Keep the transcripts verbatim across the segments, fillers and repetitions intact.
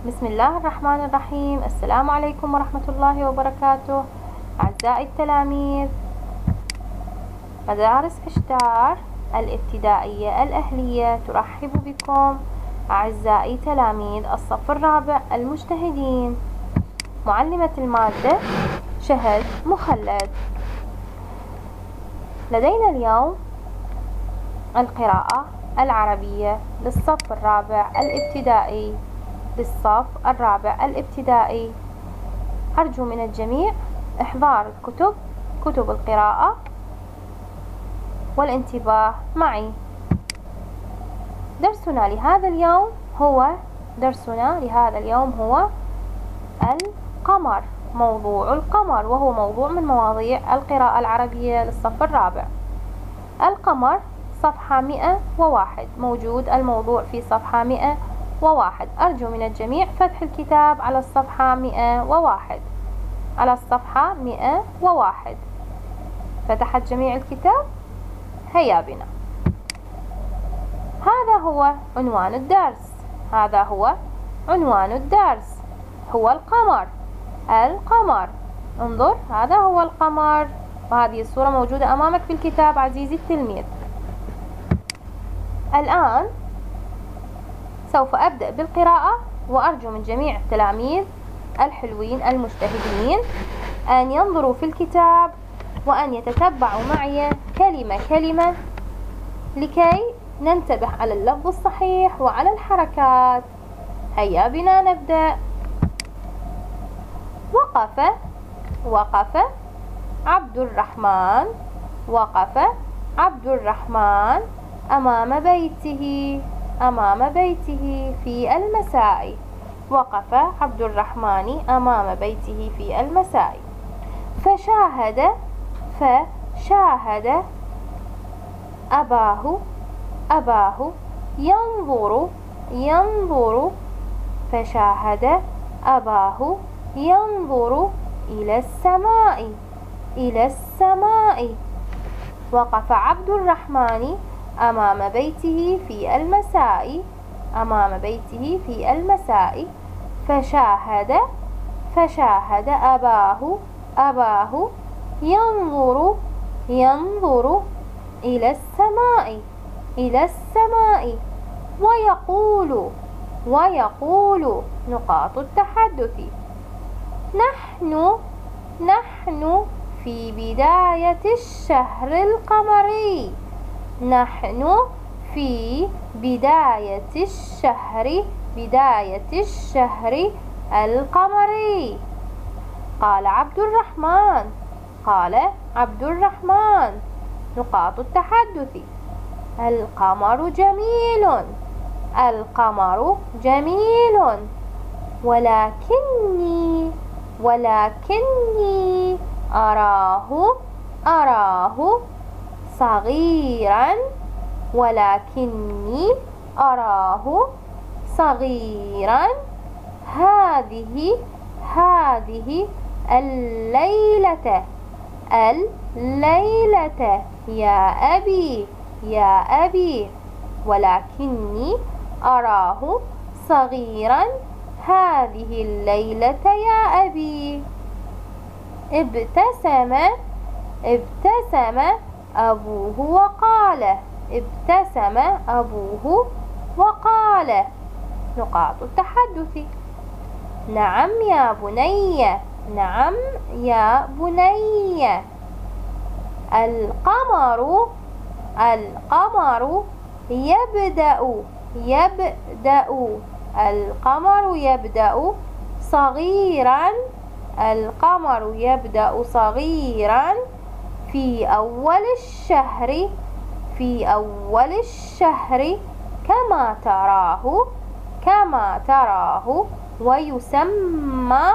بسم الله الرحمن الرحيم. السلام عليكم ورحمة الله وبركاته. أعزائي التلاميذ، مدارس كشتار الابتدائية الأهلية ترحب بكم. أعزائي تلاميذ الصف الرابع المجتهدين، معلمة المادة شهد مخلد. لدينا اليوم القراءة العربية للصف الرابع الابتدائي للصف الرابع الابتدائي. أرجو من الجميع إحضار الكتب كتب القراءة والانتباه معي. درسنا لهذا اليوم هو درسنا لهذا اليوم هو القمر، موضوع القمر، وهو موضوع من مواضيع القراءة العربية للصف الرابع. القمر صفحة مئة وواحد، موجود الموضوع في صفحة مئة وواحد. أرجو من الجميع فتح الكتاب على الصفحة مئة وواحد، على الصفحة مئة وواحد. فتحت جميع الكتاب؟ هيا بنا. هذا هو عنوان الدرس، هذا هو عنوان الدرس، هو القمر. القمر، انظر، هذا هو القمر، وهذه الصورة موجودة أمامك في الكتاب عزيزي التلميذ. الآن سوف أبدأ بالقراءة، وأرجو من جميع التلاميذ الحلوين المجتهدين أن ينظروا في الكتاب وأن يتتبعوا معي كلمة كلمة لكي ننتبه على اللفظ الصحيح وعلى الحركات. هيا بنا نبدأ. وقف وقف عبد الرحمن وقف عبد الرحمن أمام بيته أمام بيته في المساء. وقف عبد الرحمن أمام بيته في المساء. فشاهد فشاهد أباه أباه ينظر ينظر فشاهد أباه ينظر إلى السماء إلى السماء. وقف عبد الرحمن أمام بيته في المساء أمام بيته في المساء. فشاهد فشاهد أباه أباه ينظر ينظر إلى السماء إلى السماء ويقول ويقول نقاط التحدث: نحن نحن في بداية الشهر القمري نحن في بداية الشهر بداية الشهر القمري. قال عبد الرحمن قال عبد الرحمن نقاط التحدث: القمر جميل القمر جميل ولكني ولكني أراه أراه صغيرا ولكني أراه صغيرا هذه هذه الليلة الليلة يا أبي يا أبي ولكني أراه صغيرا هذه الليلة يا أبي. ابتسم ابتسم أبوه وقال ابتسم أبوه وقال نقاط التحدث: نعم يا بني نعم يا بني. القمر القمر يبدأ يبدأ القمر يبدأ صغيرا القمر يبدأ صغيرا في أول الشهر في أول الشهر كما تراه كما تراه ويسمى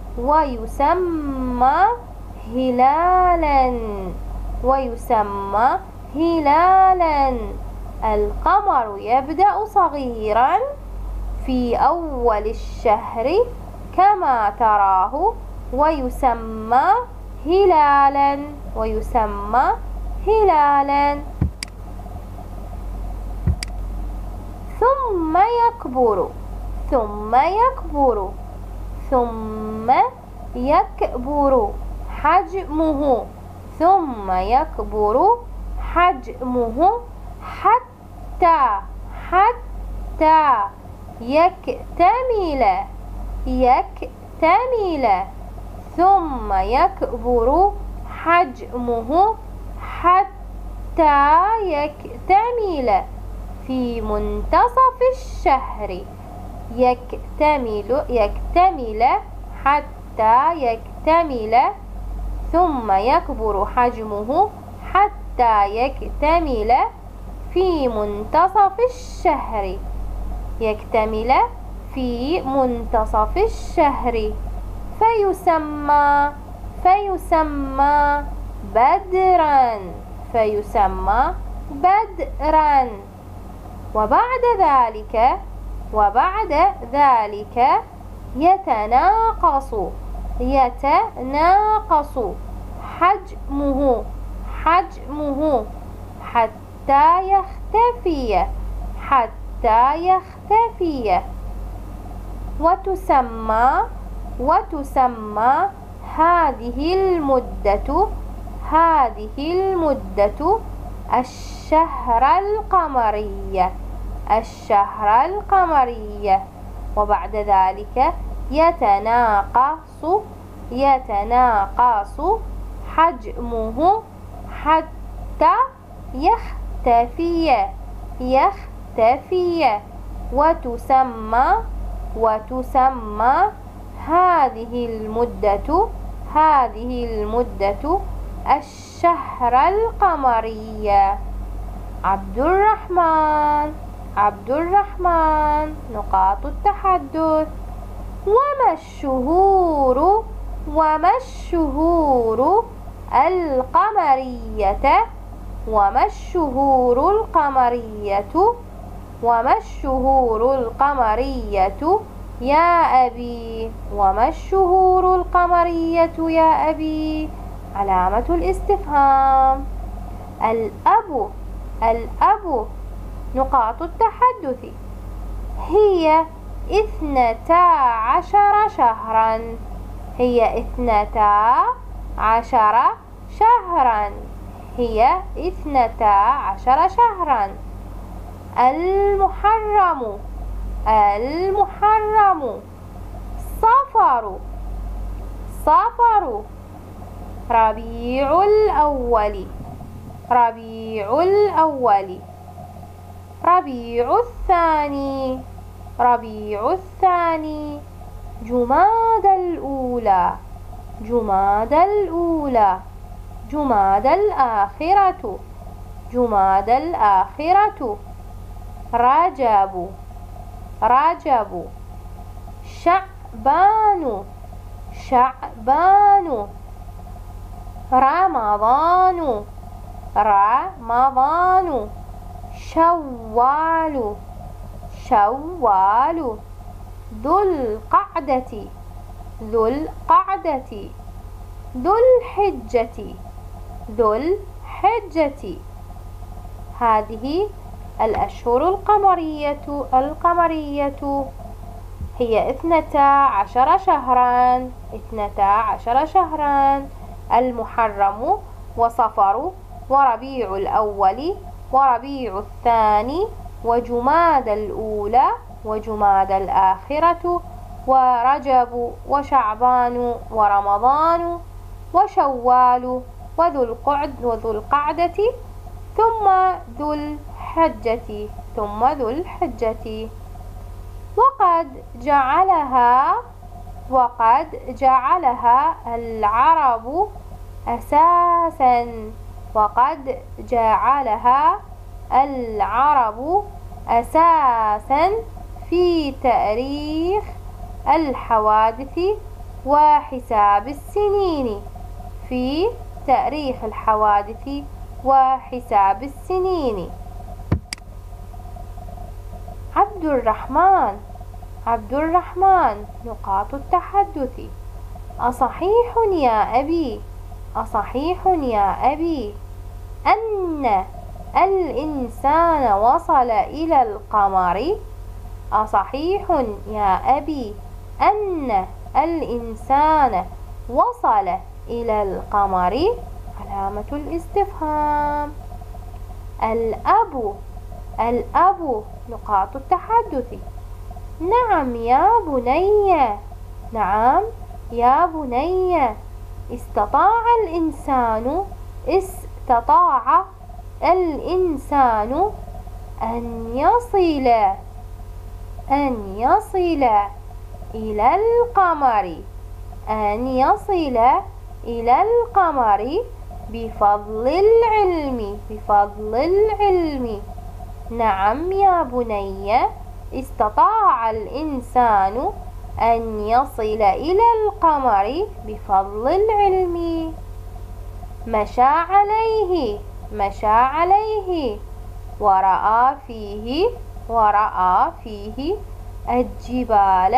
ويسمى هلالا ويسمى هلالا. القمر يبدأ صغيرا في أول الشهر كما تراه ويسمى هلالا ويسمى هلالا. ثم يكبر ثم يكبر ثم يكبر حجمه ثم يكبر حجمه حتى حتى يكتمل يكتمل ثم يكبر حجمه حتى يكتمل في منتصف الشهر يكتمل يكتمل حتى يكتمل ثم يكبر حجمه حتى يكتمل في منتصف الشهر يكتمل في منتصف الشهر فيسمى فيسمى بدرا فيسمى بدرا وبعد ذلك وبعد ذلك يتناقص يتناقص حجمه حجمه حتى يختفي حتى يختفي وتسمى وتسمى هذه المدة هذه المدة الشهر القمري الشهر القمري وبعد ذلك يتناقص يتناقص حجمه حتى يختفي يختفي وتسمى وتسمى هذه المدة هذه المدة الشهر القمري عبد الرحمن عبد الرحمن نقاط التحدث وما الشهور وما الشهور القمرية وما الشهور القمرية وما الشهور القمرية يا أبي وما الشهور القمرية يا أبي علامة الاستفهام الأب الأب نقاط التحدث هي اثنتا عشر شهرا هي اثنتا عشر شهرا هي اثنتا عشر شهرا المحرم المحرم صفر صفر ربيع الأول ربيع الأول ربيع الثاني ربيع الثاني جماد الأولى جماد الأولى جماد الآخرة جماد الآخرة رجب رجب شعبان شعبان رمضان رمضان شوال شوال ذو القعدة ذو القعدة ذو الحجة ذو الحجة هذه الأشهر القمرية القمرية هي اثنتا عشر شهرا اثنتا عشر شهرا المحرم وصفر وربيع الأول وربيع الثاني وجماد الأولى وجماد الآخرة ورجب وشعبان ورمضان وشوال وذو القعد وذو القعدة ثم ذو الحجة ثم ذو الحجة وقد جعلها وقد جعلها العرب أساسا وقد جعلها العرب أساسا في تاريخ الحوادث وحساب السنين في تاريخ الحوادث وحساب السنين عبد الرحمن عبد الرحمن نقاط التحدث أصحيح يا أبي أصحيح يا أبي أن الإنسان وصل إلى القمر أصحيح يا أبي أن الإنسان وصل إلى القمر؟ علامة الاستفهام. الأب الأب نقاط التحدث. نعم يا بني نعم يا بني استطاع الإنسان استطاع الإنسان أن يصل أن يصل إلى القمر أن يصل إلى القمر بفضل العلم بفضل العلم. نعم يا بني استطاع الإنسان أن يصل إلى القمر بفضل العلم. مشى عليه مشى عليه ورأى فيه ورأى فيه الجبال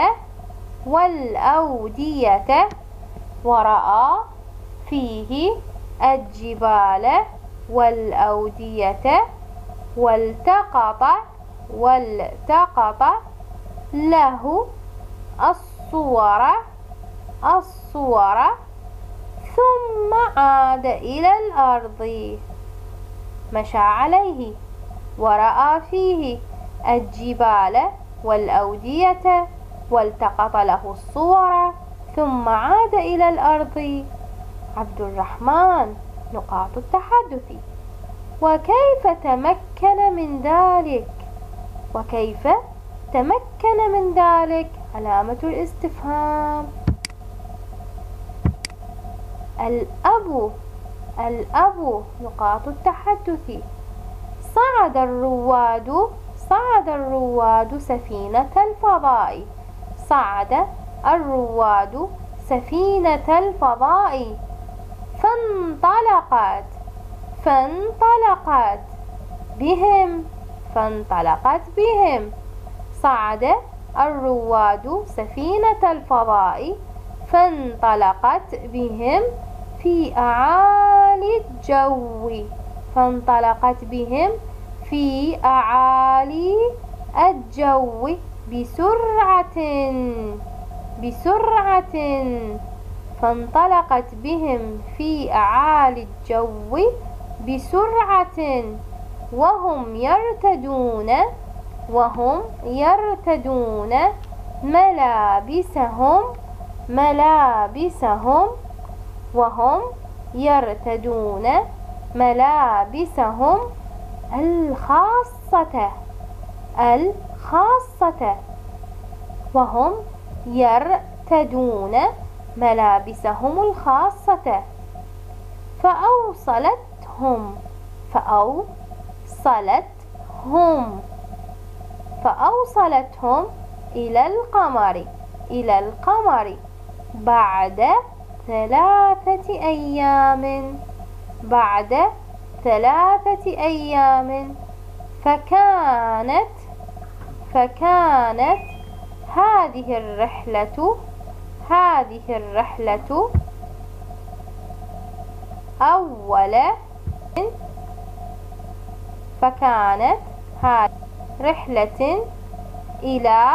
والأودية ورأى فيه الجبال والأودية والتقط والتقط له الصور الصور ثم عاد إلى الأرض. مشى عليه ورأى فيه الجبال والأودية والتقط له الصور ثم عاد إلى الأرض. عبد الرحمن نقاط التحدث. وكيف تمكن من ذلك؟ وكيف تمكن من ذلك؟ علامة الاستفهام. الأب الأب نقاط التحدث. صعد الرواد صعد الرواد سفينة الفضاء صعد الرواد سفينة الفضاء فانطلقت فانطلقت بهم فانطلقت بهم. صعد الرواد سفينة الفضاء فانطلقت بهم في أعالي الجو فانطلقت بهم في أعالي الجو بسرعة بسرعة فانطلقت بهم في أعالي الجو بسرعة وهم يرتدون وهم يرتدون ملابسهم ملابسهم وهم يرتدون ملابسهم الخاصة الخاصة وهم يرتدون ملابسهم الخاصة. فأوصلتهم فأوصلتهم فأوصلتهم إلى القمر إلى القمر بعد ثلاثة أيام بعد ثلاثة أيام. فكانت فكانت هذه الرحلة هذه الرحلة أول فكانت هذه رحلة إلى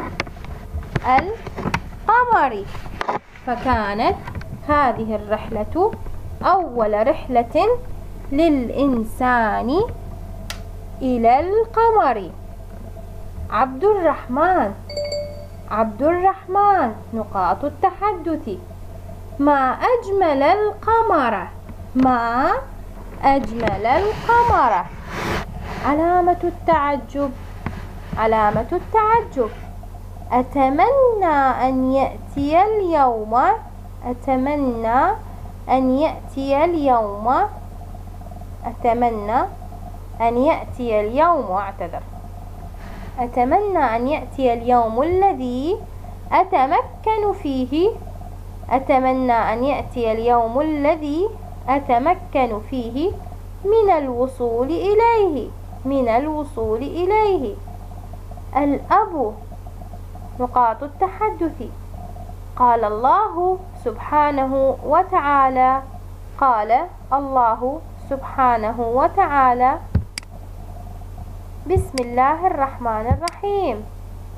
القمر فكانت هذه الرحلة أول رحلة للإنسان إلى القمر. عبد الرحمن عبد الرحمن نقاط التحدث. ما أجمل القمر ما أجمل القمر. علامة التعجب علامة التعجب. أتمنى أن يأتي اليوم أتمنى أن يأتي اليوم أتمنى أن يأتي اليوم أعتذر أتمنى أن يأتي اليوم الذي أتمكن فيه أتمنى أن يأتي اليوم الذي أتمكن فيه من الوصول إليه من الوصول إليه. الأب نقاط التحدث. قال الله سبحانه وتعالى قال الله سبحانه وتعالى بسم الله الرحمن الرحيم.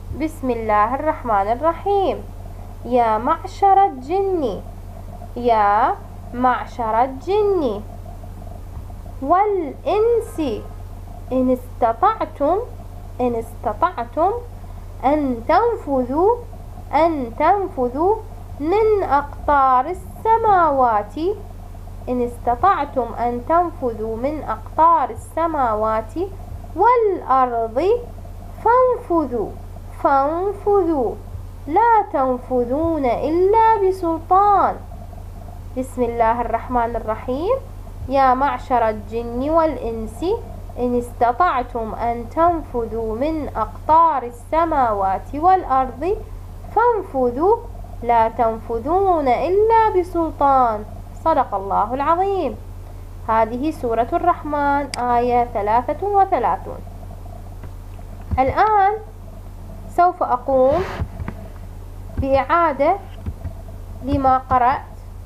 بسم الله الرحمن الرحيم. يا معشر الجن، يا معشر الجن والإنس إن استطعتم إن استطعتم أن تنفذوا أن تنفذوا من أقطار السماوات إن استطعتم أن تنفذوا من أقطار السماوات والأرض فانفذوا فانفذوا لا تنفذون إلا بسلطان. بسم الله الرحمن الرحيم. يا معشر الجن والإنس إن استطعتم أن تنفذوا من أقطار السماوات والأرض فانفذوا لا تنفذون إلا بسلطان. صدق الله العظيم. هذه سورة الرحمن آية ثلاثة وثلاثون. الآن سوف أقوم بإعادة لما قرأت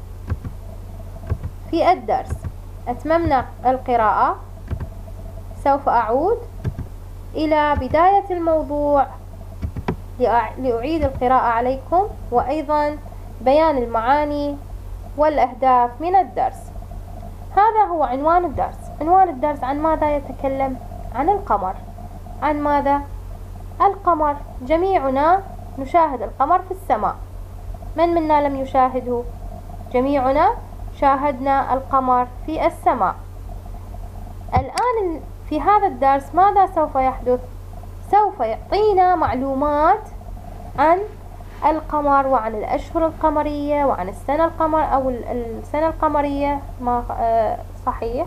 في الدرس. أتممنا القراءة، سوف أعود إلى بداية الموضوع لأعيد القراءة عليكم، وأيضا بيان المعاني والأهداف من الدرس. هذا هو عنوان الدرس. عنوان الدرس عن ماذا يتكلم؟ عن القمر. عن ماذا؟ القمر. جميعنا نشاهد القمر في السماء. من منا لم يشاهده؟ جميعنا شاهدنا القمر في السماء. الآن في هذا الدرس ماذا سوف يحدث؟ سوف يعطينا معلومات عن القمر وعن الأشهر القمرية وعن السنة القمر أو السنة القمرية. ما صحيح.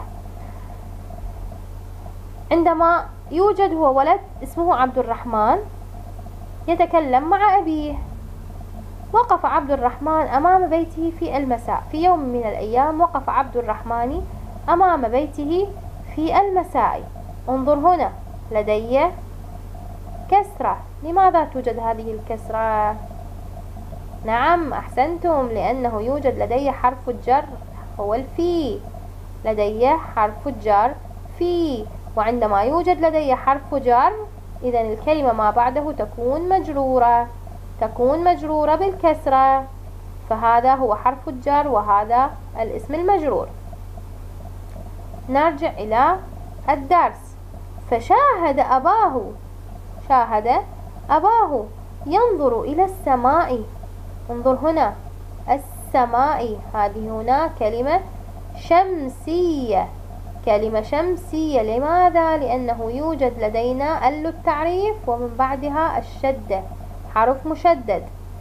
عندما يوجد هو ولد اسمه عبد الرحمن يتكلم مع أبيه. وقف عبد الرحمن أمام بيته في المساء. في يوم من الأيام وقف عبد الرحمن أمام بيته في المساء. انظر هنا، لدي كسرة. لماذا توجد هذه الكسرة؟ نعم، أحسنتم، لأنه يوجد لدي حرف الجر هو الفي. لدي حرف الجر في، وعندما يوجد لدي حرف جر إذن الكلمة ما بعده تكون مجرورة تكون مجرورة بالكسرة، فهذا هو حرف الجر وهذا الاسم المجرور. نرجع إلى الدرس. فشاهد أباه شاهد أباه ينظر إلى السماء. انظر هنا، السماء، هذه هنا كلمة شمسية كلمة شمسية. لماذا؟ لأنه يوجد لدينا ال التعريف ومن بعدها الشدة، حرف مشدد.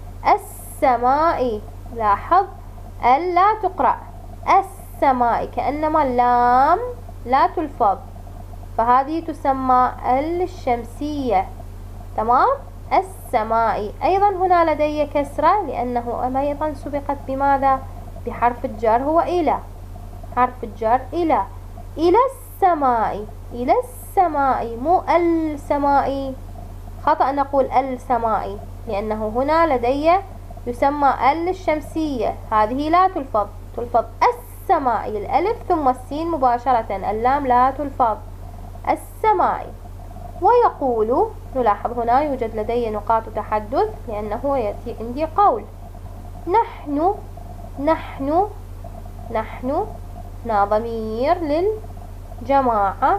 السماء، لاحظ ال لا تقرأ، السماء كأنما اللام لا تلفظ، فهذه تسمى ال الشمسية. تمام؟ السماء. أيضا هنا لدي كسرة لأنه أيضا سبقت بماذا؟ بحرف الجر هو إلى. حرف الجر إلى. إلى السماء إلى السماء، مو السماء. خطأ نقول السماء لأنه هنا لدي يسمى ال الشمسية، هذه لا تلفظ تلفظ السماء، الألف ثم السين مباشرة، اللام لا تلفظ. السماء. ويقول، نلاحظ هنا يوجد لدي نقاط تحدث لأنه يأتي عندي قول. نحن نحن نحن هنا ضمير للجماعة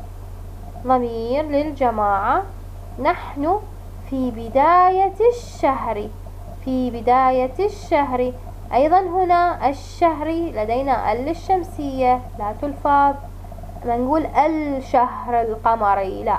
ضمير للجماعة. نحن في بداية الشهر في بداية الشهر. أيضا هنا الشهر لدينا ال الشمسية لا تلفظ، ما نقول الشهر القمري، لا،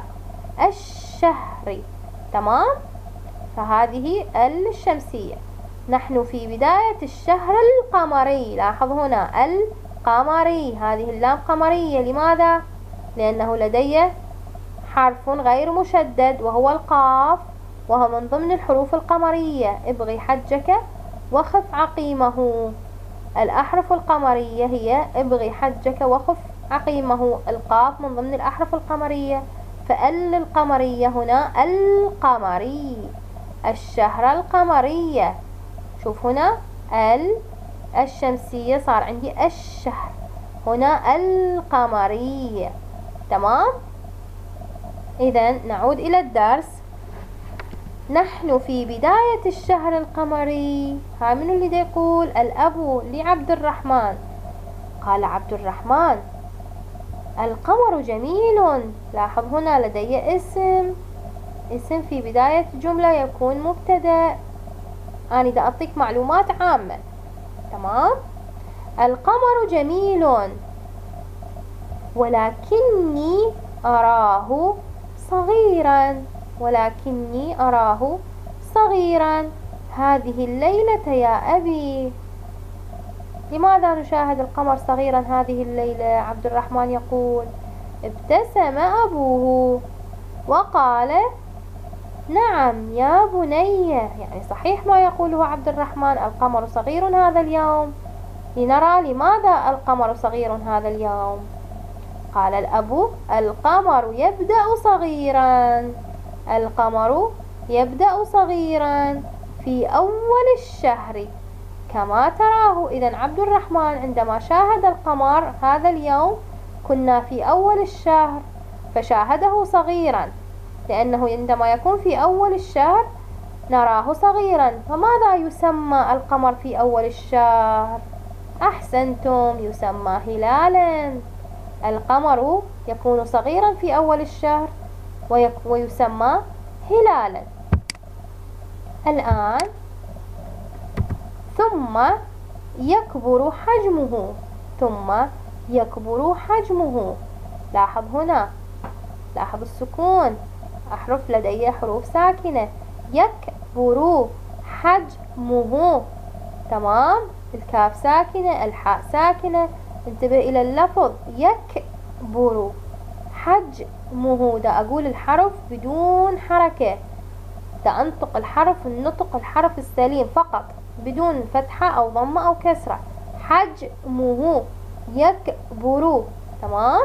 الشهر. تمام؟ فهذه ال الشمسية. نحن في بداية الشهر القمري. لاحظ هنا القمري، هذه اللام قمرية. لماذا؟ لأنه لدي حرف غير مشدد وهو القاف، وهو من ضمن الحروف القمرية. ابغي حجك وخف عقيمه. الأحرف القمرية هي ابغي حجك وخف عقيمه. القاف من ضمن الأحرف القمرية، فال القمرية هنا القمري. الشهر القمرية. شوف هنا ال الشمسية صار عندي الشهر، هنا القمرية. تمام؟ إذن نعود إلى الدرس. نحن في بداية الشهر القمري. ها من اللي دا يقول؟ الأب لعبد الرحمن. قال عبد الرحمن: القمر جميل. لاحظ هنا لدي اسم، اسم في بداية جملة يكون مبتدأ. أنا دا أعطيك معلومات عامة، تمام؟ القمر جميل ولكني أراه صغيرا، ولكني أراه صغيرا هذه الليلة يا أبي. لماذا نشاهد القمر صغيرا هذه الليلة؟ عبد الرحمن يقول: ابتسم أبوه وقال: نعم يا بني. يعني صحيح ما يقوله عبد الرحمن، القمر صغير هذا اليوم. لنرى لماذا القمر صغير هذا اليوم. قال الأب: القمر يبدأ صغيرا، القمر يبدأ صغيرا في أول الشهر كما تراه. إذن عبد الرحمن عندما شاهد القمر هذا اليوم كنا في أول الشهر فشاهده صغيرا، لأنه عندما يكون في أول الشهر نراه صغيرا. فماذا يسمى القمر في أول الشهر؟ أحسنتم، يسمى هلالا. القمر يكون صغيرا في أول الشهر ويسمى هلالا. الآن ثم يكبر حجمه، ثم يكبر حجمه. لاحظ هنا، لاحظ السكون، أحرف لدي حروف ساكنة. يكبر حجمه، تمام؟ الكاف ساكنة، الحاء ساكنة. انتبه إلى اللفظ يكبر حجمه. دا أقول الحرف بدون حركة، دا أنطق الحرف النطق الحرف السليم فقط بدون فتحة أو ضمة أو كسرة. حجمه يكبر، تمام؟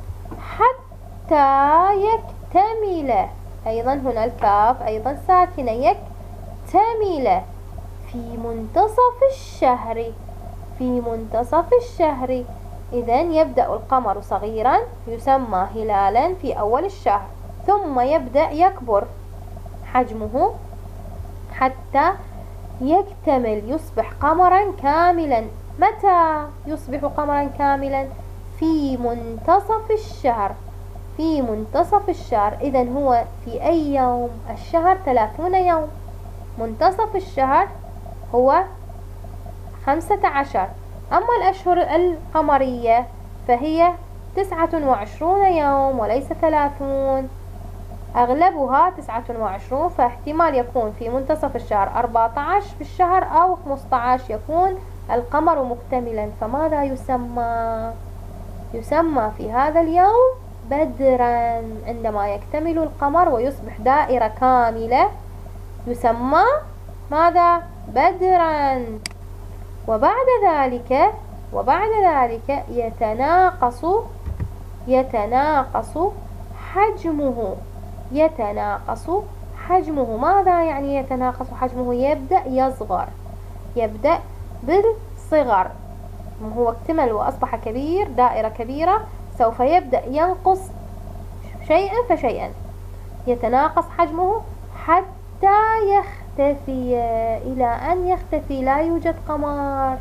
حتى يكتمل، أيضا هنا الكاف أيضا ساكنة. يكتمل في منتصف الشهر، في منتصف الشهر. إذن يبدأ القمر صغيرا يسمى هلالا في أول الشهر، ثم يبدأ يكبر حجمه حتى يكتمل، يصبح قمرا كاملا. متى يصبح قمرا كاملا؟ في منتصف الشهر، في منتصف الشهر. إذن هو في أي يوم؟ الشهر ثلاثون يوم، منتصف الشهر هو خمسة عشر. أما الأشهر القمرية فهي تسعة وعشرون يوم وليس ثلاثون، أغلبها تسعة وعشرون، فاحتمال يكون في منتصف الشهر أربعة عشر في الشهر أو خمسة عشر يكون القمر مكتملا. فماذا يسمى؟ يسمى في هذا اليوم بدرا. عندما يكتمل القمر ويصبح دائرة كاملة يسمى ماذا؟ بدرا. وبعد ذلك وبعد ذلك يتناقص يتناقص حجمه، يتناقص حجمه. ماذا يعني يتناقص حجمه؟ يبدأ يصغر، يبدأ بالصغر. هو اكتمل وأصبح كبير، دائرة كبيرة، سوف يبدأ ينقص شيئا فشيئا. يتناقص حجمه حتى يختفي، إلى أن يختفي لا يوجد قمر.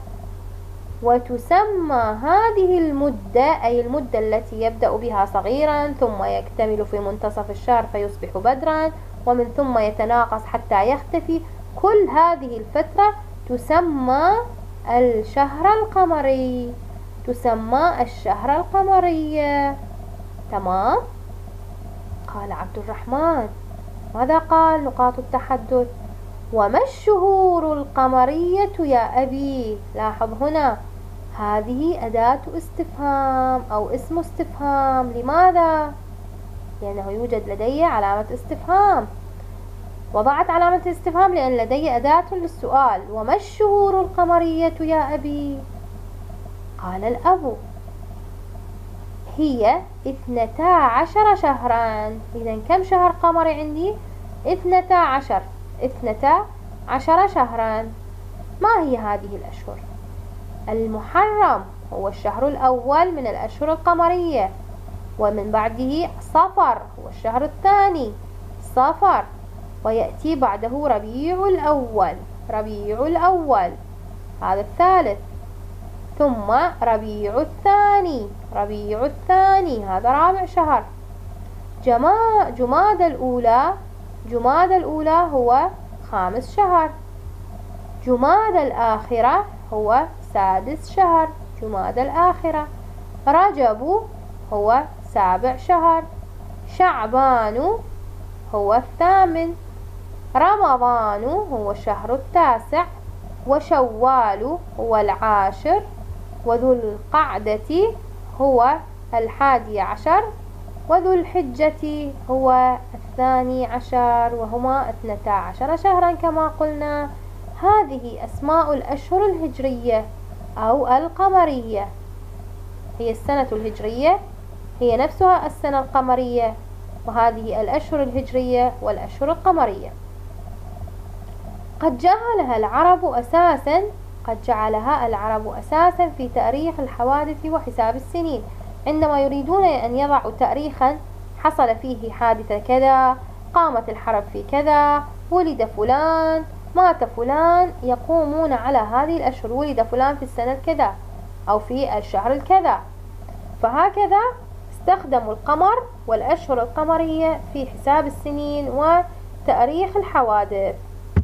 وتسمى هذه المدة، أي المدة التي يبدأ بها صغيرا ثم يكتمل في منتصف الشهر فيصبح بدرا، ومن ثم يتناقص حتى يختفي، كل هذه الفترة تسمى الشهر القمري، تسمى الشهر القمري. تمام؟ قال عبد الرحمن، ماذا قال؟ نقاط التحدث: وما الشهور القمرية يا أبي؟ لاحظ هنا هذه أداة استفهام أو اسم استفهام. لماذا؟ لأنه يوجد لدي علامة استفهام. وضعت علامة الاستفهام لأن لدي أداة للسؤال. وما الشهور القمرية يا أبي؟ قال الأب: هي اثنتا عشر شهرا. إذا كم شهر قمري عندي؟ اثنتا عشر، اثنتا عشر شهرا. ما هي هذه الأشهر؟ المحرم هو الشهر الأول من الأشهر القمرية، ومن بعده صفر هو الشهر الثاني، صفر. ويأتي بعده ربيع الأول، ربيع الأول هذا الثالث، ثم ربيع الثاني، ربيع الثاني هذا رابع شهر. جماد الأولى، جماد الأولى هو خامس شهر. جماد الآخرة هو سادس شهر، جماد الآخرة. رجب هو سابع شهر. شعبان هو الثامن. رمضان هو الشهر التاسع. وشوال هو العاشر. وذو القعدة هو الحادي عشر. وذو الحجة هو الثاني عشر، وهما اثنتا عشر شهرا كما قلنا. هذه أسماء الأشهر الهجرية أو القمرية. هي السنة الهجرية هي نفسها السنة القمرية، وهذه الأشهر الهجرية والأشهر القمرية. قد جعلها العرب أساسا قد جعلها العرب أساسا في تاريخ الحوادث وحساب السنين، عندما يريدون أن يضعوا تاريخا حصل فيه حادثة كذا، قامت الحرب في كذا، ولد فلان، مات فلان، يقومون على هذه الأشهر، ولد فلان في السنة الكذا أو في الشهر الكذا. فهكذا استخدموا القمر والأشهر القمرية في حساب السنين وتاريخ الحوادث.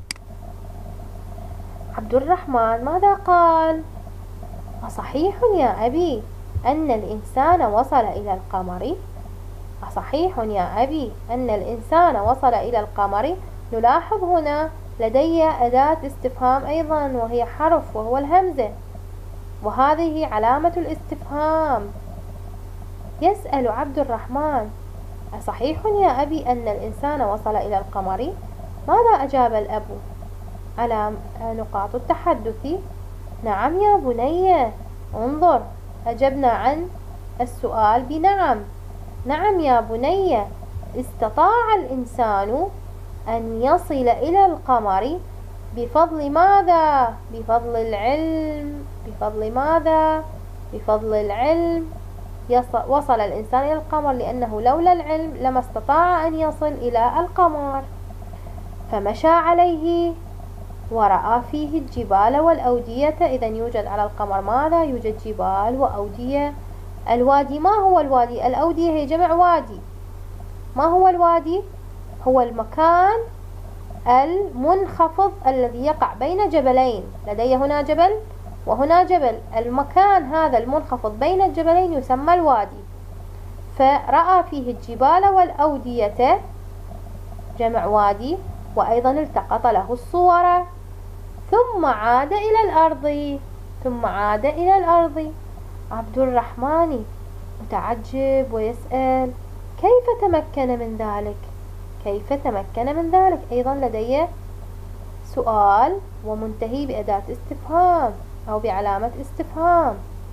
عبد الرحمن ماذا قال؟ أصحيح يا أبي أن الإنسان وصل إلى القمر؟ أصحيح يا أبي أن الإنسان وصل إلى القمر؟ نلاحظ هنا لدي أداة استفهام أيضا، وهي حرف وهو الهمزة، وهذه علامة الاستفهام. يسأل عبد الرحمن: أصحيح يا أبي أن الإنسان وصل إلى القمر؟ ماذا أجاب الأب على نقاط التحدث؟ نعم يا بني، انظر، أجبنا عن السؤال بنعم. نعم يا بني، استطاع الإنسان أن يصل إلى القمر بفضل ماذا؟ بفضل العلم. بفضل ماذا؟ بفضل العلم. وصل الإنسان إلى القمر لأنه لولا العلم لما استطاع أن يصل إلى القمر. فمشى عليه ورأى فيه الجبال والأودية. إذا يوجد على القمر ماذا؟ يوجد جبال وأودية. الوادي، ما هو الوادي؟ الأودية هي جمع وادي. ما هو الوادي؟ هو المكان المنخفض الذي يقع بين جبلين. لدي هنا جبل وهنا جبل، المكان هذا المنخفض بين الجبلين يسمى الوادي. فرأى فيه الجبال والأودية جمع وادي، وأيضا التقط له الصور. ثم عاد إلى الأرض. ثم عاد إلى الأرض. عبد الرحمن متعجب ويسأل: كيف تمكن من ذلك؟ كيف تمكن من ذلك؟ أيضا لدي سؤال ومنتهي بأداة استفهام أو بعلامة استفهام.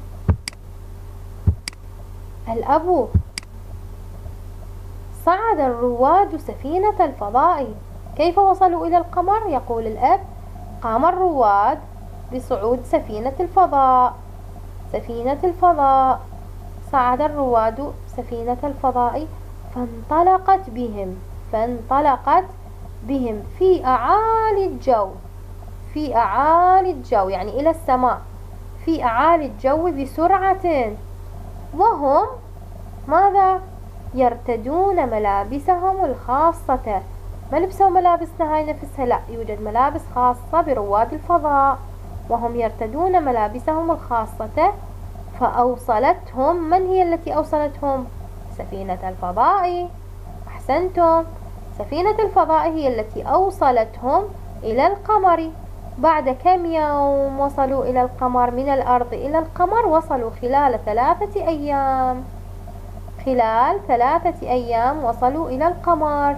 الأب: صعد الرواد سفينة الفضاء، كيف وصلوا إلى القمر؟ يقول الأب: قام الرواد بصعود سفينة الفضاء. سفينة الفضاء، صعد الرواد سفينة الفضاء فانطلقت بهم. فانطلقت بهم في أعالي الجو. في أعالي الجو يعني إلى السماء، في أعالي الجو بسرعة، وهم ماذا؟ يرتدون ملابسهم الخاصة. ما لبسوا ملابسنا هاي نفسها، لا، يوجد ملابس خاصة برواد الفضاء، وهم يرتدون ملابسهم الخاصة. فأوصلتهم، من هي التي أوصلتهم؟ سفينة الفضاء. أحسنتم، سفينة الفضاء هي التي أوصلتهم إلى القمر. بعد كم يوم وصلوا إلى القمر؟ من الأرض إلى القمر وصلوا خلال ثلاثة أيام. خلال ثلاثة أيام وصلوا إلى القمر.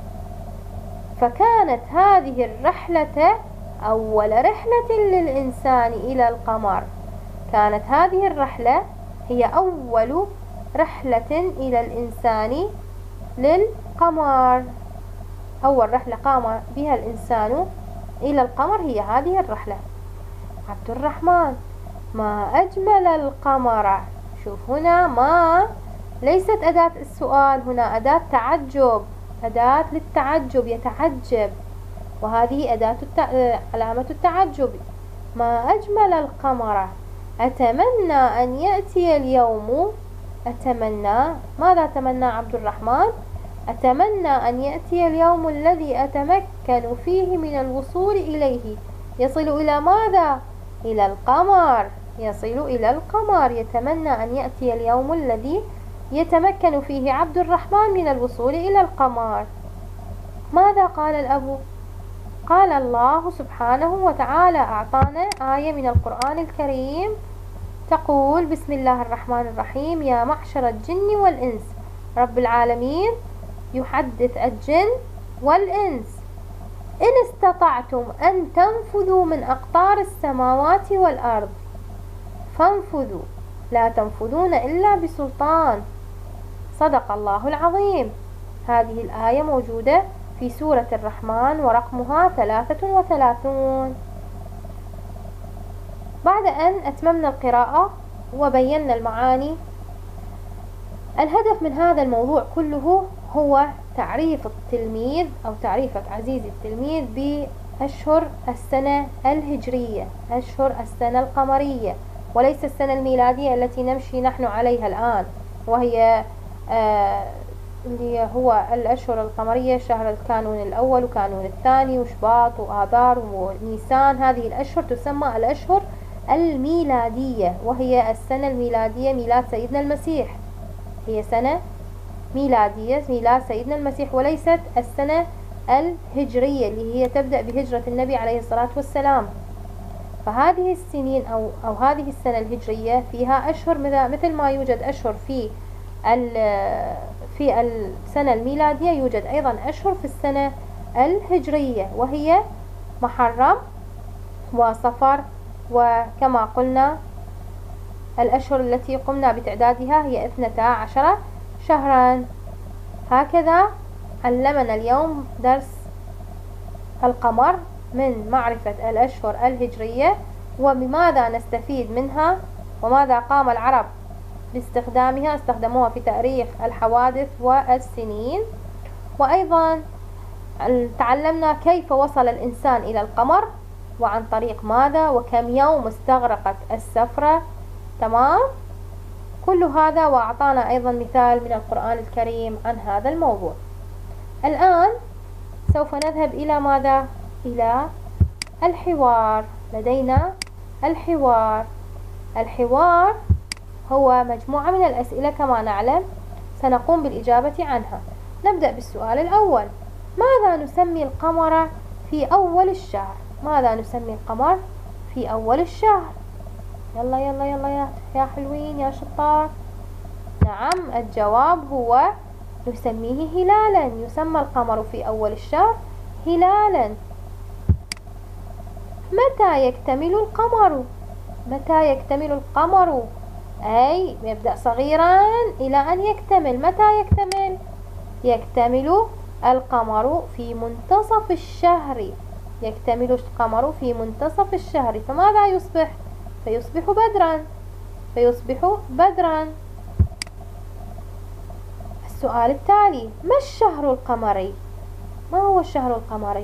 فكانت هذه الرحلة أول رحلة للإنسان إلى القمر. كانت هذه الرحلة هي أول رحلة إلى الإنسان للقمر. أول رحلة قام بها الإنسان إلى القمر هي هذه الرحلة. عبد الرحمن: ما أجمل القمر. شوف هنا ما ليست أداة السؤال، هنا أداة تعجب. أداة للتعجب، يتعجب، وهذه أداة الت... علامة التعجب. ما أجمل القمر، أتمنى أن يأتي اليوم. أتمنى، ماذا تمنى عبد الرحمن؟ أتمنى أن يأتي اليوم الذي أتمكن فيه من الوصول إليه. يصل إلى ماذا؟ إلى القمر، يصل إلى القمر. يتمنى أن يأتي اليوم الذي يتمكن فيه عبد الرحمن من الوصول إلى القمر. ماذا قال الأب؟ قال الله سبحانه وتعالى أعطانا آية من القرآن الكريم تقول: بسم الله الرحمن الرحيم: يا معشر الجن والإنس. رب العالمين يحدث الجن والإنس: إن استطعتم أن تنفذوا من أقطار السماوات والأرض فانفذوا، لا تنفذون إلا بسلطان. صدق الله العظيم. هذه الآية موجودة في سورة الرحمن ورقمها ثلاثة وثلاثون. بعد أن أتممنا القراءة وبينا المعاني، الهدف من هذا الموضوع كله هو تعريف التلميذ أو تعريفك عزيزي التلميذ بأشهر السنة الهجرية، أشهر السنة القمرية، وليس السنة الميلادية التي نمشي نحن عليها الآن، وهي آه اللي هو الأشهر القمرية: شهر الكانون الأول وكانون الثاني وشباط وآذار ونيسان. هذه الأشهر تسمى الأشهر الميلادية، وهي السنة الميلادية ميلاد سيدنا المسيح، هي سنة ميلادية ميلاد سيدنا المسيح، وليست السنة الهجرية اللي هي تبدأ بهجرة النبي عليه الصلاة والسلام. فهذه السنين أو, أو هذه السنة الهجرية فيها أشهر مثل ما يوجد أشهر في في السنة الميلادية، يوجد أيضا أشهر في السنة الهجرية، وهي محرم وصفر. وكما قلنا الأشهر التي قمنا بتعدادها هي اثنتا عشر شهرا. هكذا علمنا اليوم درس القمر من معرفة الأشهر الهجرية وبماذا نستفيد منها وماذا قام العرب باستخدامها، استخدموها في تاريخ الحوادث والسنين. وأيضا تعلمنا كيف وصل الإنسان إلى القمر وعن طريق ماذا وكم يوم استغرقت السفرة. تمام؟ كل هذا وأعطانا أيضا مثال من القرآن الكريم عن هذا الموضوع. الآن سوف نذهب إلى ماذا؟ إلى الحوار. لدينا الحوار. الحوار هو مجموعة من الأسئلة كما نعلم، سنقوم بالإجابة عنها. نبدأ بالسؤال الأول: ماذا نسمي القمر في أول الشهر؟ ماذا نسمي القمر في أول الشهر؟ يلا يلا يلا يا يا حلوين يا شطار. نعم، الجواب هو نسميه هلالا. يسمى القمر في أول الشهر هلالا. متى يكتمل القمر؟ متى يكتمل القمر؟ أي يبدأ صغيرا إلى أن يكتمل. متى يكتمل؟ يكتمل القمر في منتصف الشهر. يكتمل القمر في منتصف الشهر. فماذا يصبح؟ فيصبح بدرا. فيصبح بدرا. السؤال التالي: ما الشهر القمري؟ ما هو الشهر القمري؟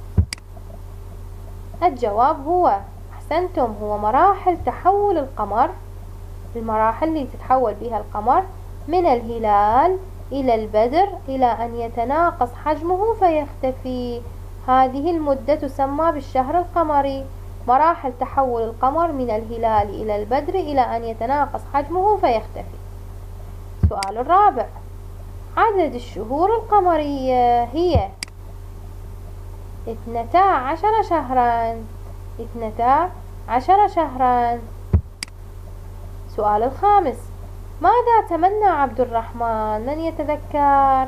الجواب هو، أحسنتم، هو مراحل تحول القمر، المراحل اللي تتحول بها القمر من الهلال إلى البدر إلى أن يتناقص حجمه فيختفي. هذه المدة تسمى بالشهر القمري. مراحل تحول القمر من الهلال إلى البدر إلى أن يتناقص حجمه فيختفي. السؤال الرابع: عدد الشهور القمرية هي اثنتا عشر شهرا. اثنتا عشر شهرا. السؤال الخامس: ماذا تمنى عبد الرحمن؟ من يتذكر؟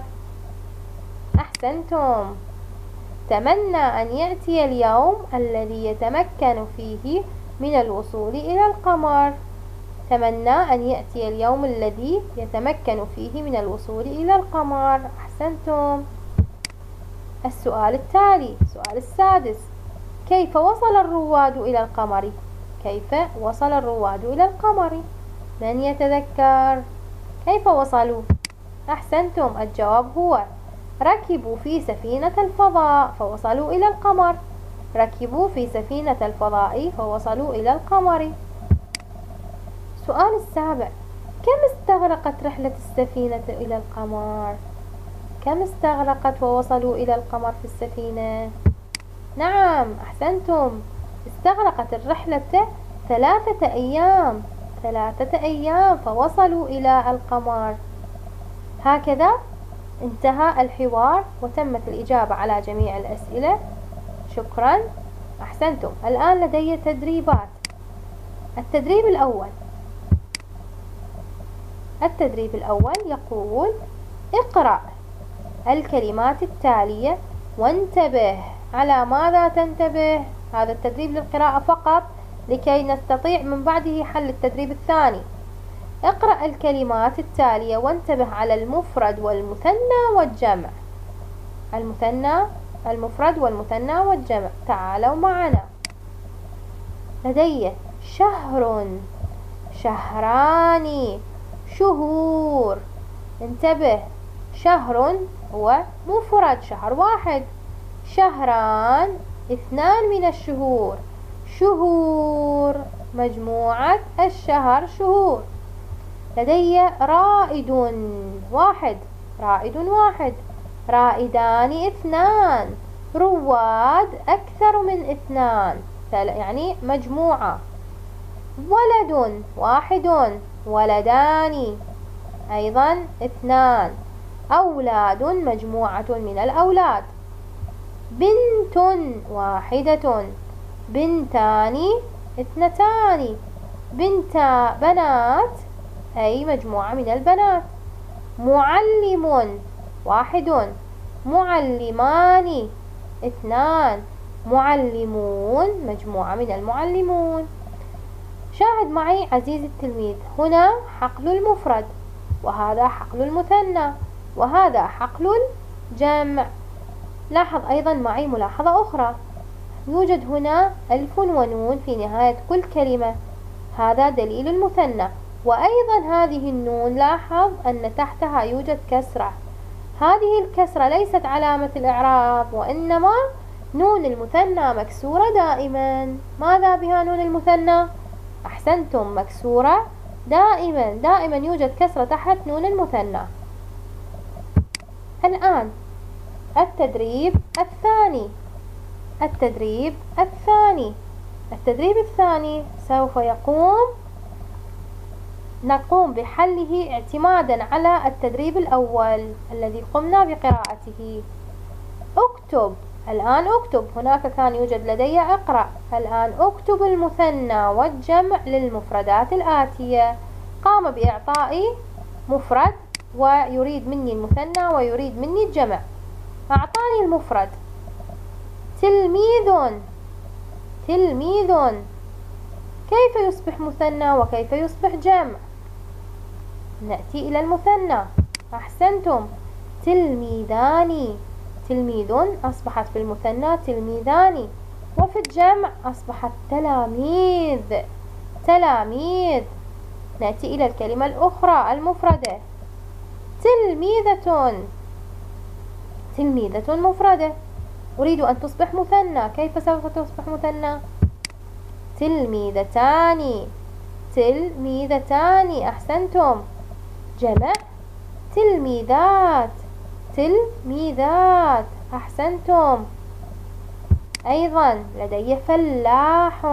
أحسنتم، تمنى أن يأتي اليوم الذي يتمكن فيه من الوصول إلى القمر. تمنى أن يأتي اليوم الذي يتمكن فيه من الوصول إلى القمر. أحسنتم. السؤال التالي، السؤال السادس: كيف وصل الرواد إلى القمر؟ كيف وصل الرواد إلى القمر؟ من يتذكر؟ كيف وصلوا؟ أحسنتم، الجواب هو ركبوا في سفينة الفضاء فوصلوا إلى القمر. ركبوا في سفينة الفضاء فوصلوا إلى القمر. السؤال السابع: كم استغرقت رحلة السفينة إلى القمر؟ كم استغرقت ووصلوا إلى القمر في السفينة؟ نعم، أحسنتم، استغرقت الرحلة ثلاثة أيام ثلاثة أيام فوصلوا إلى القمر. هكذا انتهى الحوار وتمت الإجابة على جميع الأسئلة. شكرا، أحسنتم. الآن لدي تدريبات. التدريب الأول التدريب الأول يقول: اقرأ الكلمات التالية وانتبه. على ماذا تنتبه؟ هذا التدريب للقراءة فقط لكي نستطيع من بعده حل التدريب الثاني. اقرأ الكلمات التالية وانتبه على المفرد والمثنى والجمع. المثنى المفرد والمثنى والجمع. تعالوا معنا. لدي شهر، شهران، شهور. انتبه، شهر هو مفرد، شهر واحد. شهران اثنان من الشهور. شهور مجموعة الشهر شهور. لدي رائد واحد، رائد واحد. رائدان اثنان. رواد أكثر من اثنان، يعني مجموعة. ولد واحد. ولدان أيضا اثنان. أولاد مجموعة من الأولاد. بنت واحدة. بنتان اثنتان. بنتا بنات أي مجموعة من البنات. معلم واحد. معلمان اثنان. معلمون مجموعة من المعلمون. شاهد معي عزيزي التلميذ، هنا حقل المفرد، وهذا حقل المثنى، وهذا حقل الجمع. لاحظ أيضا معي ملاحظة أخرى، يوجد هنا ألف ونون في نهاية كل كلمة، هذا دليل المثنى. وأيضا هذه النون لاحظ أن تحتها يوجد كسرة، هذه الكسرة ليست علامة الإعراب، وإنما نون المثنى مكسورة دائما. ماذا بها نون المثنى؟ أحسنتم، مكسورة دائما، دائما يوجد كسرة تحت نون المثنى. الآن التدريب الثاني التدريب الثاني التدريب الثاني سوف يقوم نقوم بحله اعتمادا على التدريب الأول الذي قمنا بقراءته. اكتب، الآن اكتب، هناك كان يوجد لدي اقرأ، الآن اكتب المثنى والجمع للمفردات الآتية. قام بإعطائي مفرد ويريد مني المثنى ويريد مني الجمع. أعطاني المفرد تلميذ. تلميذ كيف يصبح مثنى وكيف يصبح جمع؟ نأتي إلى المثنى. أحسنتم، تلميذان. تلميذ أصبحت في المثنى تلميذان، وفي الجمع أصبحت تلاميذ. تلاميذ. نأتي إلى الكلمة الأخرى المفردة، تلميذة. تلميذة مفردة، أريد أن تصبح مثنى، كيف سوف تصبح مثنى؟ تلميذتان. تلميذتان. أحسنتم. جمع تلميذات. تلميذات. أحسنتم. أيضا لدي فلاح،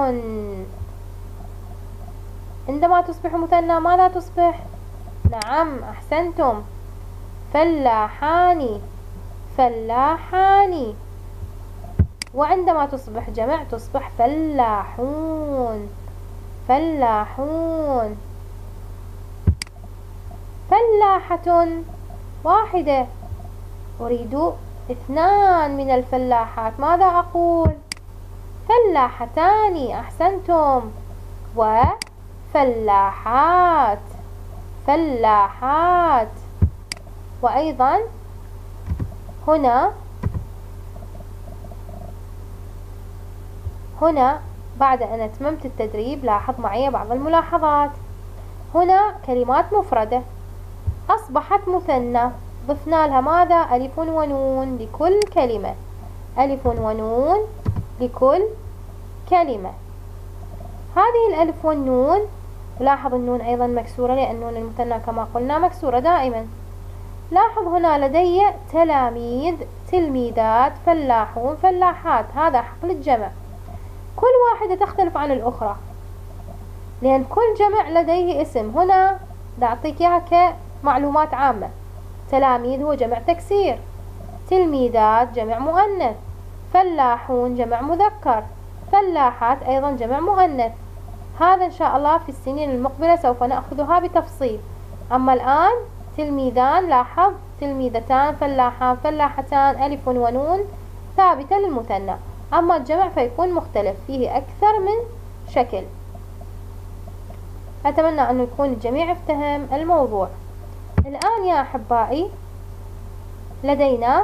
عندما تصبح مثنى ماذا تصبح؟ نعم، أحسنتم، فلاحان. فلاحان. وعندما تصبح جمع تصبح فلاحون. فلاحون. فلاحة واحدة، أريد اثنان من الفلاحات، ماذا أقول؟ فلاحتان. أحسنتم. وفلاحات. فلاحات. وأيضا هنا هنا بعد أن أتممت التدريب لاحظ معي بعض الملاحظات. هنا كلمات مفردة أصبحت مثنى ضفنا لها ماذا؟ ألف ونون لكل كلمة، ألف ونون لكل كلمة. هذه الألف والنون، لاحظ النون أيضا مكسورة لأن نون المثنى كما قلنا مكسورة دائما. لاحظ هنا لدي تلاميذ، تلميذات، فلاحون، فلاحات، هذا حقل الجمع، كل واحدة تختلف عن الأخرى لأن كل جمع لديه اسم. هنا أعطيك إياها كمعلومات عامة. تلاميذ هو جمع تكسير، تلميذات جمع مؤنث، فلاحون جمع مذكر، فلاحات أيضا جمع مؤنث. هذا إن شاء الله في السنين المقبلة سوف نأخذها بتفصيل. أما الآن تلميذان، لاحظ تلميذتان، فلاحان، فلاحتان، ألف ونون ثابتة للمثنى. أما الجمع فيكون مختلف، فيه أكثر من شكل. أتمنى أن يكون الجميع افتهم الموضوع. الآن يا أحبائي لدينا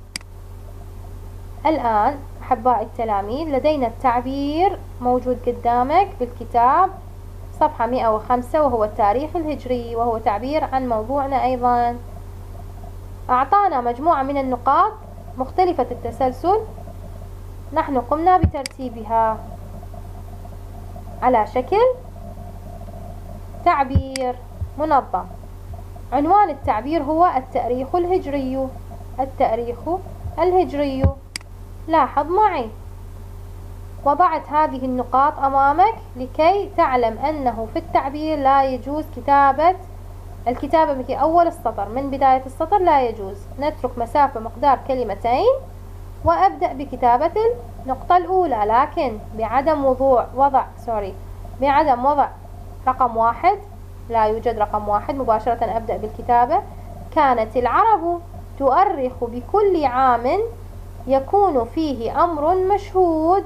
الآن أحبائي التلاميذ لدينا التعبير موجود قدامك بالكتاب صفحة مئة وخمسة، وهو التاريخ الهجري، وهو تعبير عن موضوعنا. أيضا أعطانا مجموعة من النقاط مختلفة التسلسل، نحن قمنا بترتيبها على شكل تعبير منظم. عنوان التعبير هو التاريخ الهجري، التاريخ الهجري. لاحظ معي، وضعت هذه النقاط أمامك لكي تعلم أنه في التعبير لا يجوز كتابة الكتابة في أول السطر، من بداية السطر لا يجوز. نترك مسافة مقدار كلمتين وأبدأ بكتابة النقطة الأولى، لكن بعدم وضوع وضع سوري بعدم وضع رقم واحد. لا يوجد رقم واحد، مباشرة أبدأ بالكتابة. كانت العرب تؤرخ بكل عام يكون فيه أمر مشهود.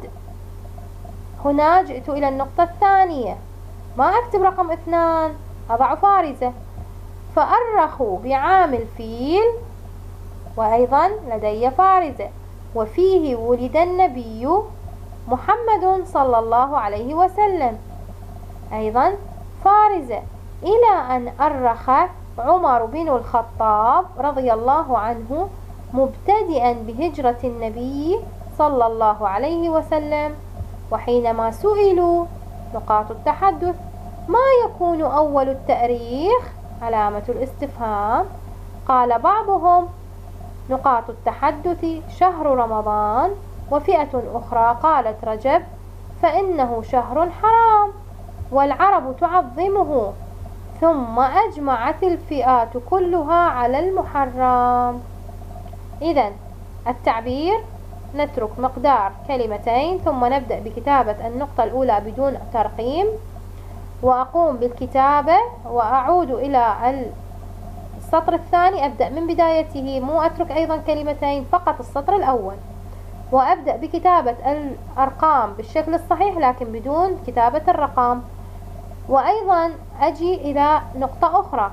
هنا جئت إلى النقطة الثانية، ما أكتب رقم اثنان، أضع فارزة. فأرخوا بعام الفيل، وأيضا لدي فارزة، وفيه ولد النبي محمد صلى الله عليه وسلم، أيضا فارزة. إلى أن أرخ عمر بن الخطاب رضي الله عنه مبتدئا بهجرة النبي صلى الله عليه وسلم. وحينما سئلوا نقاط التحدث ما يكون أول التاريخ؟ علامة الاستفهام. قال بعضهم نقاط التحدث شهر رمضان، وفئة أخرى قالت رجب فإنه شهر حرام والعرب تعظمه، ثم أجمعت الفئات كلها على المحرم. إذن التعبير نترك مقدار كلمتين ثم نبدأ بكتابة النقطة الأولى بدون ترقيم، وأقوم بالكتابة وأعود إلى السطر الثاني، أبدأ من بدايته، مو أترك أيضا كلمتين، فقط السطر الأول، وأبدأ بكتابة الأرقام بالشكل الصحيح لكن بدون كتابة الرقم. وأيضا أجي إلى نقطة أخرى،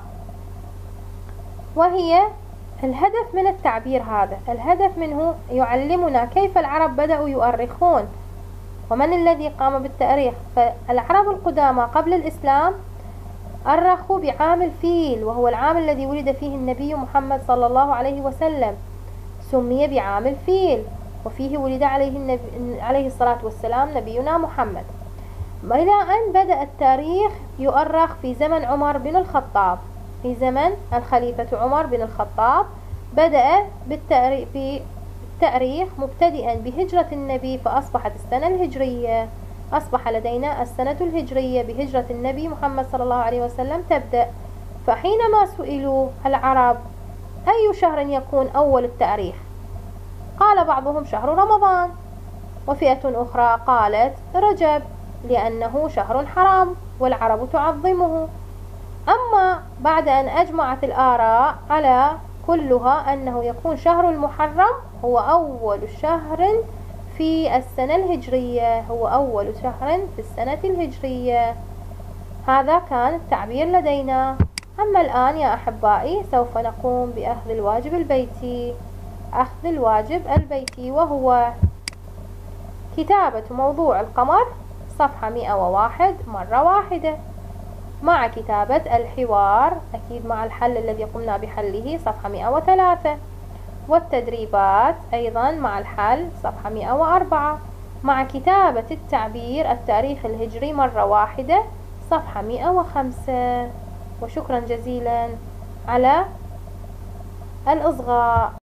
وهي الهدف من التعبير هذا. الهدف منه يعلمنا كيف العرب بدأوا يؤرخون ومن الذي قام بالتأريخ. فالعرب القدامى قبل الإسلام أرخوا بعام الفيل، وهو العام الذي ولد فيه النبي محمد صلى الله عليه وسلم، سمي بعام الفيل، وفيه ولد عليه, النبي عليه الصلاة والسلام نبينا محمد. إلى أن بدأ التاريخ يؤرخ في زمن عمر بن الخطاب، في زمن الخليفة عمر بن الخطاب بدأ بالتأريخ مبتدئا بهجرة النبي، فأصبحت السنة الهجرية، أصبح لدينا السنة الهجرية بهجرة النبي محمد صلى الله عليه وسلم تبدأ. فحينما سئلوا العرب أي شهر يكون أول التاريخ؟ قال بعضهم شهر رمضان، وفئة أخرى قالت رجب لأنه شهر حرام والعرب تعظمه. أما بعد أن أجمعت الآراء على كلها أنه يكون شهر المحرم هو أول شهر في السنة الهجرية، هو أول شهر في السنة الهجرية. هذا كان التعبير لدينا. أما الآن يا أحبائي سوف نقوم بأخذ الواجب البيتي، أخذ الواجب البيتي وهو كتابة موضوع القمر صفحة مئة وواحد مرة واحدة. مع كتابة الحوار، أكيد مع الحل الذي قمنا بحله، صفحة مئة وثلاثة. والتدريبات أيضا مع الحل، صفحة مئة وأربعة. مع كتابة التعبير التاريخ الهجري مرة واحدة، صفحة مئة وخمسة. وشكرا جزيلا على الإصغاء.